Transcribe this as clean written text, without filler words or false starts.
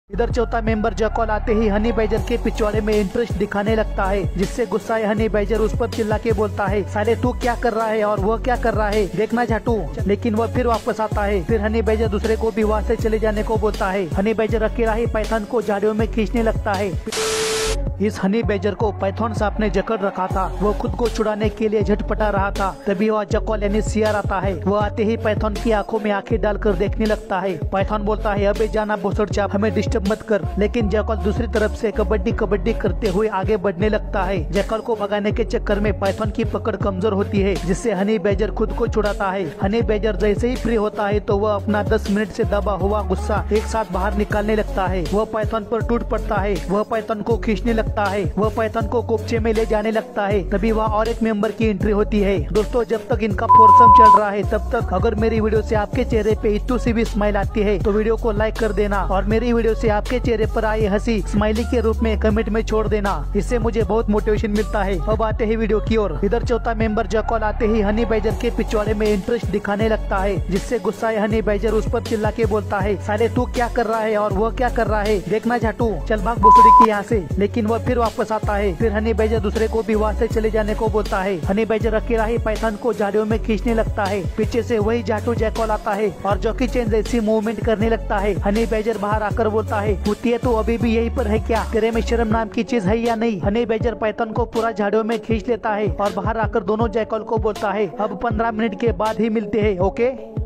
इधर चौथा member jackal आते ही हनी बैजर के पिछवाड़े में इंटरेस्ट दिखाने लगता है, जिससे गुस्साए हनी बैजर उस पर चिल्ला के बोलता है, साले तू क्या कर रहा है और वह क्या कर रहा है, देखना झाटू। लेकिन वह फिर वापस आता है। फिर हनी बैजर दूसरे को भी वहाँ से चले जाने को बोलता है। हनी बैजर अकेला ही पाइथन को झाड़ियों में खींचने लगता है। इस हनी बैजर को पाइथन सांप ने जकड़ रखा था। वो खुद को छुड़ाने के लिए झटपटा रहा था। तभी वह जैकॉल यानी सियार आता है। वो आते ही पाइथन की आंखों में आंखें डालकर देखने लगता है। पाइथन बोलता है, अबे जाना भोसड़ चाप, हमें डिस्टर्ब मत कर। लेकिन जैकॉल दूसरी तरफ से कबड्डी कबड्डी करते हुए आगे बढ़ने लगता है। जैकॉल को भगाने के चक्कर में पाइथन की पकड़ कमजोर होती है, जिससे हनी बैजर खुद को छुड़ाता है। हनी बैजर जैसे ही फ्री होता है तो वह अपना 10 मिनट से दबा हुआ गुस्सा एक साथ बाहर निकालने लगता है। वह पाइथन पर टूट पड़ता है। वह पाइथन को खींचने लगता है। वह पाइथन को कोपचे में ले जाने लगता है। तभी वहाँ और एक मेंबर की एंट्री होती है। दोस्तों, जब तक इनका फोरसम चल रहा है तब तक अगर मेरी वीडियो से आपके चेहरे पे इतू सी भी स्माइल आती है तो वीडियो को लाइक कर देना, और मेरी वीडियो से आपके चेहरे पर आई हंसी स्माइली के रूप में कमेंट में छोड़ देना। इससे मुझे बहुत मोटिवेशन मिलता है। अब आते ही वीडियो की ओर। इधर चौथा मेंबर जैकॉल आते ही हनी बैजर के पिछवाड़े में इंटरेस्ट दिखाने लगता है, जिससे गुस्साए हनी बैजर उस पर चिल्ला के बोलता है, साले तू क्या कर रहा है और वह क्या कर रहा है, देखना झाटू, चल भाग भोसड़ी की यहाँ से। लेकिन वह फिर वापस आता है। फिर हनी बैजर दूसरे को भी वहाँ से चले जाने को बोलता है। हनी बैजर अकेला ही पाइथन को झाड़ियों में खींचने लगता है। पीछे से वही झाटू जैकॉल आता है और जॉकी चेन जैसी मूवमेंट करने लगता है। हनी बैजर बाहर आकर बोलता है, भूतिया तो अभी भी यहीं पर है क्या, तेरे में शर्म नाम की चीज है या नहीं। हनी बैजर पाइथन को पूरा झाड़ियों में खींच लेता है और बाहर आकर दोनों जैकॉल को बोलता है, अब 15 मिनट के बाद ही मिलते हैं, ओके।